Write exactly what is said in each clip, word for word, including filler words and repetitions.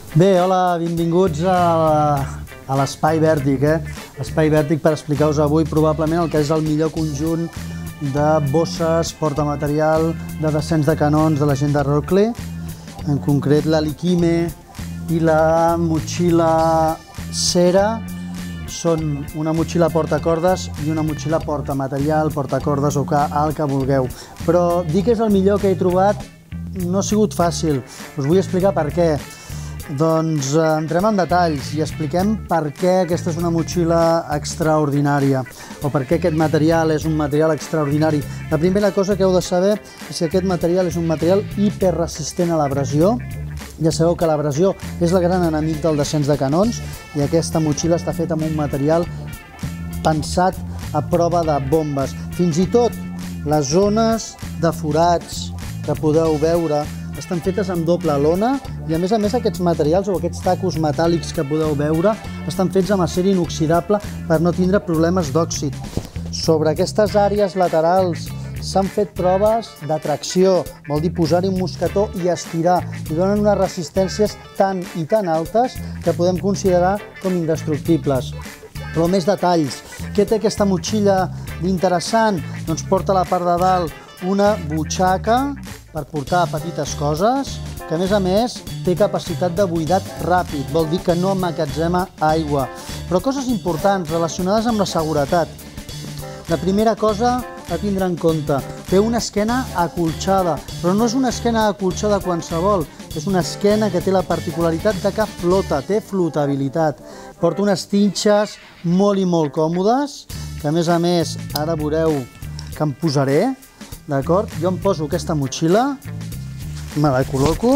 Bé, hola, benvinguts a, a l'Espai Vèrtic, eh? Espai Vèrtic per explicar-vos avui probablement el que és el millor conjunt de bosses, portamaterial, de descens de canons de la gent de Rockley, en concret la Likime i la motxilla Cera. Són una motxilla portacordes i una motxilla portamaterial, portacordes o el que vulgueu. Però dir que és el millor que he trobat no ha sigut fàcil. Us vull explicar per què. Doncs entrem en detalls i expliquem per què aquesta és una motxilla extraordinària o per què aquest material és un material extraordinari. La primera cosa que heu de saber és que aquest material és un material hiperresistent a l'abrasió. Ja sabeu que l'abrasió és el gran enemic del descens de canons i aquesta motxilla està feta amb un material pensat a prova de bombes. Fins i tot les zones de forats que podeu veure estan fetes amb doble lona i a més a més aquests materials o aquests tacos metàl·lics que podeu veure estan fets amb acer inoxidable per no tindre problemes d'òxid. Sobre aquestes àrees laterals s'han fet proves de tracció, vol dir posar-hi un mosquetó i estirar, i donen unes resistències tan i tan altes que podem considerar com indestructibles. Però més detalls. Què té aquesta motxilla d'interessant? Doncs porta a la part de dalt una butxaca per portar petites coses, que a més a més té capacitat de buidat ràpid, vol dir que no emmagatzema aigua. Però coses importants relacionades amb la seguretat. La primera cosa a tindre en compte, té una esquena acolxada, però no és una esquena acolxada qualsevol, és una esquena que té la particularitat de que flota, té flotabilitat. Porta unes tinxes molt i molt còmodes, que a més a més ara veureu que em posaré, d'acord? Jo em poso aquesta motxilla, me la col·loco,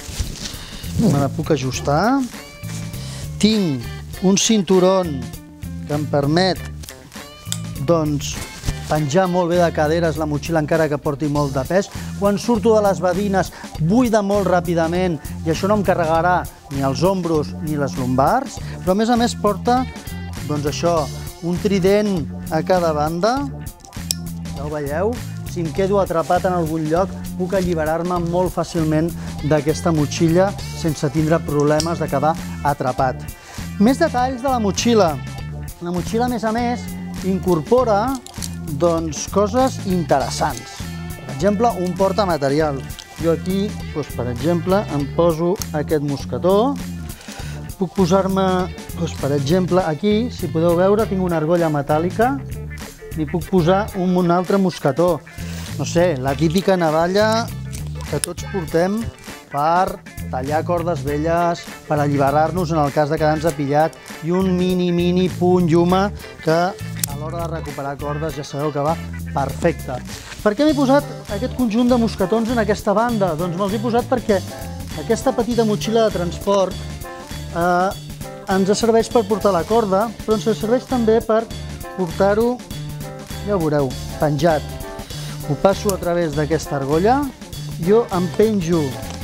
me la puc ajustar, tinc un cinturon que em permet doncs penjar molt bé de caderes la motxilla encara que porti molt de pes. Quan surto de les badines buida molt ràpidament i això no em carregarà ni els ombros ni les lumbars, però a més a més porta doncs això, un trident a cada banda, ja ho veieu? Si em quedo atrapat en algun lloc puc alliberar-me molt fàcilment d'aquesta motxilla sense tindre problemes de quedar atrapat. Més detalls de la motxilla. La motxilla, a més a més, incorpora doncs, coses interessants. Per exemple, un portamaterial. Jo aquí, doncs, per exemple, em poso aquest mosquetó. Puc posar-me, doncs, per exemple, aquí, si podeu veure, tinc una argolla metàl·lica. Li puc posar un, un altre mosquetó. No sé, la típica navalla que tots portem per tallar cordes velles, per alliberar-nos en el cas de quedar-nos pillat, i un mini, mini puny lluma que a l'hora de recuperar cordes ja sabeu que va perfecte. Per què m'he posat aquest conjunt de mosquetons en aquesta banda? Doncs me'ls he posat perquè aquesta petita motxilla de transport eh, ens serveix per portar la corda, però ens serveix també per portar-ho, ja ho veureu, penjat. Ho passo a través d'aquesta argolla, jo em penjo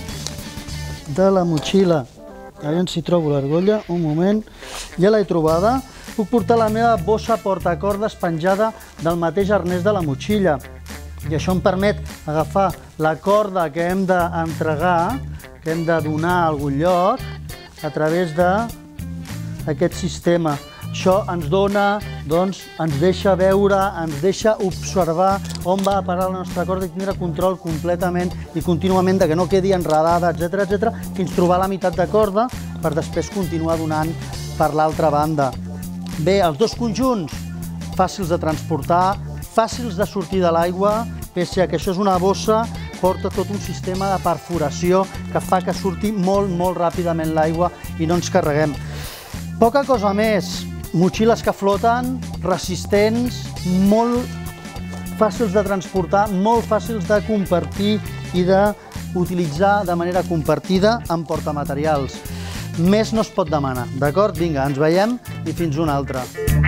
de la motxilla, a veure si trobo l'argolla, un moment, ja l'he trobada. Puc portar la meva bossa portacordes penjada del mateix arnès de la motxilla. I això em permet agafar la corda que hem d'entregar, que hem de donar a algun lloc, a través d'aquest sistema. Això ens dona, doncs, ens deixa veure, ens deixa observar on va a parar la nostra corda i tindre control completament i contínuament de que no quedi enredada, etcètera, etcètera, fins trobar la meitat de corda per després continuar donant per l'altra banda. Bé, els dos conjunts, fàcils de transportar, fàcils de sortir de l'aigua, pese a que això és una bossa, porta tot un sistema de perforació que fa que surti molt, molt ràpidament l'aigua i no ens carreguem. Poca cosa més, motxilles que floten, resistents, molt fàcils de transportar, molt fàcils de compartir i d'utilitzar de manera compartida amb portamaterials. Més no es pot demanar, d'acord? Vinga, ens veiem i fins una altra.